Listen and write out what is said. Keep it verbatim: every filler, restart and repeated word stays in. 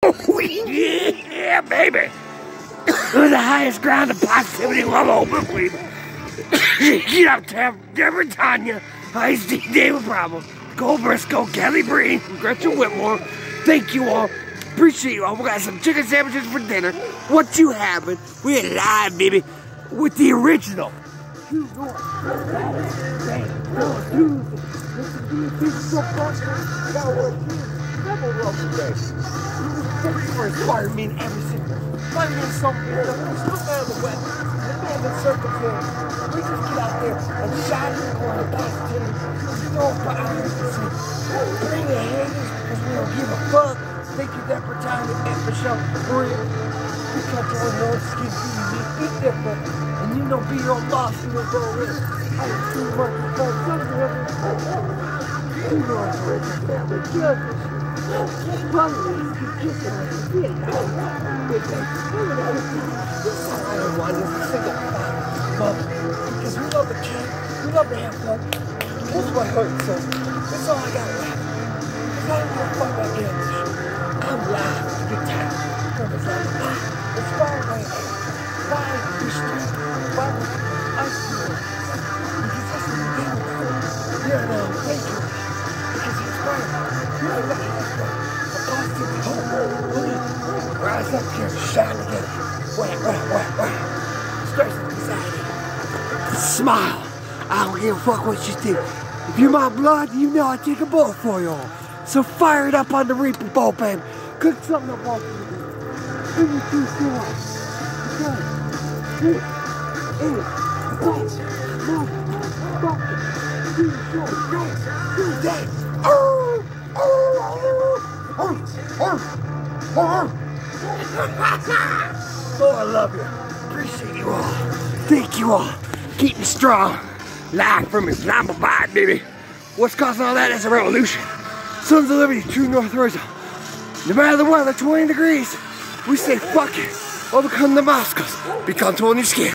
Oh, yeah, baby. The highest ground of positivity level, baby. Get up to Deborah Tanya, Ice D, David Bravo, Cole Briscoe, Kelly Breen, Gretchen Whitmore. Thank you all. Appreciate you all. We got some chicken sandwiches for dinner. What you having? We're live, baby, with the original. Inspired me in every single. Find me something. Look out of the west. Look out of the circumstance. We just get out there and shine in the corner positivity. You know what I have to say. Bring the haters because we don't give a fuck. Thank you that for time and for show. For real. We cut your own skin beauty. Be different. And you know, be your boss. You know, go in. I ain't too much for fun. You know, I'm ready to family. Kill this shit. Probably keep kissing her. Yeah, no. That's all I don't want is to sing it. But because we love the king, we love to have fun. That's what hurts, so that's all I got left. Because I don't give a fuck about getting this shit. I'm live to get tired. Purpose like ah, it's fire right now. Why we street? Why we us do it? Because that's what we do. Yeah, no, thank you. Because it's fire. You ain't lucky this way. A positive hope. Rise up here and shine together. Wah, wah, wah, wah. Stress and anxiety. Smile. I don't give a fuck what you think. If you're my blood, you know I take a bullet for you all. So fire it up on the Reaper bullpen. Cook something up off of you. Give me two shots. Okay. Eight. Eight. Six. Nine. Fucking. Two shots. Go. Do that. Oh. Oh. Oh. Oh. Oh. Oh, I love you. Appreciate you all. Thank you all. Keep me strong. Live from Islamabad, baby. What's causing all that is a revolution. Sons of Liberty, true Northrism. No matter the weather, twenty degrees, we say fuck it. Overcome the Damascus. Become twenty skin.